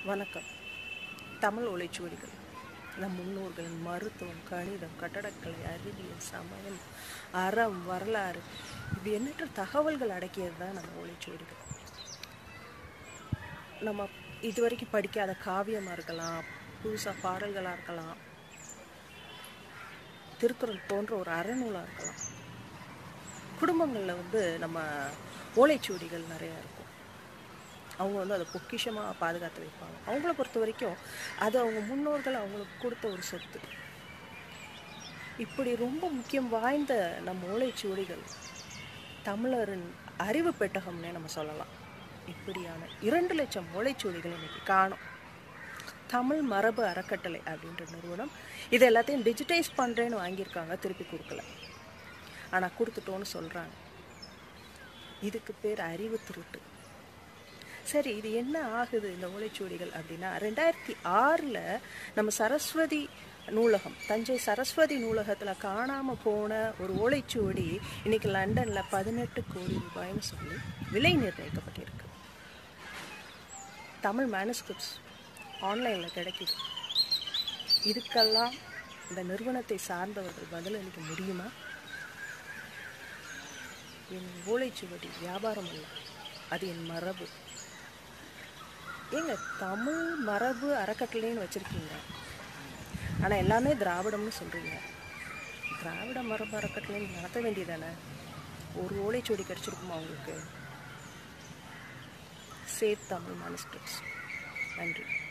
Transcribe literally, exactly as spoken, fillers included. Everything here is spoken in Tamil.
வணக்கம். தமிழ் ஓலைச்சுவடிகள் நம் முன்னோர்களின் மருத்துவம், கணிதம், கட்டடக்கலை, அறிவியல், சமயம், அறம், வரலாறு இது எண்ணற்ற தகவல்கள் அடக்கியது தான் நம்ம ஓலைச்சுவடிகள். நம்ம இதுவரைக்கும் படிக்காத காவியமாக இருக்கலாம், புதுசாக பாடல்களாக இருக்கலாம், திருக்குறள் போன்ற ஒரு அறநூலாக இருக்கலாம். குடும்பங்களில் வந்து நம்ம ஓலைச்சுவடிகள் நிறையா இருக்கும். அவங்க வந்து அதை பொக்கிஷமாக பாதுகாத்து வைப்பாங்க. அவங்கள பொறுத்த வரைக்கும் அது அவங்க முன்னோர்கள் அவங்களுக்கு கொடுத்த ஒரு சொத்து. இப்படி ரொம்ப முக்கியம் வாய்ந்த நம்ம ஓலைச்சுவடிகள் தமிழரின் அறிவு பெட்டகம்னே நம்ம சொல்லலாம். இப்படியான இரண்டு லட்சம் ஓலைச்சுவடிகள் இன்னைக்கு காணும். தமிழ் மரபு அறக்கட்டளை அப்படின்ற நிறுவனம் இது எல்லாத்தையும் டிஜிட்டைஸ் பண்ணுறேன்னு வாங்கியிருக்காங்க, திருப்பி கொடுக்கல. ஆனால் கொடுத்துட்டோன்னு சொல்கிறாங்க. இதுக்கு பேர் அறிவு திருட்டு. சரி, இது என்ன ஆகுது இந்த ஓலைச்சுவடிகள் அப்படின்னா, ரெண்டாயிரத்தி ஆறில் நம்ம சரஸ்வதி நூலகம், தஞ்சை சரஸ்வதி நூலகத்தில் காணாமல் போன ஒரு ஓலைச்சுவடி இன்னைக்கு லண்டனில் பதினெட்டு கோடி ரூபாய்னு சொல்லி விலை நிர்ணயிக்கப்பட்டிருக்கு. தமிழ் மேனுஸ்கிரிப்ட்ஸ் ஆன்லைனில் கிடைக்குது. இதுக்கெல்லாம் இந்த நிறுவனத்தை சார்ந்தவர்கள் பதிலளிக்க முடியுமா? என் ஓலைச்சுவடி வியாபாரம் அல்ல, அது என் மரபு. ஏங்க, தமிழ் மரபு அறக்கட்டளைன்னு வச்சுருக்கீங்க, ஆனால் எல்லாமே திராவிடம்னு சொல்கிறீங்க. திராவிட மரபு அறக்கட்டளைன்னு நடத்த வேண்டியதானே? ஒரு ஓலைச்சுவடி கிடச்சிருக்குமா உங்களுக்கு? Save Tamil manuscripts. நன்றி.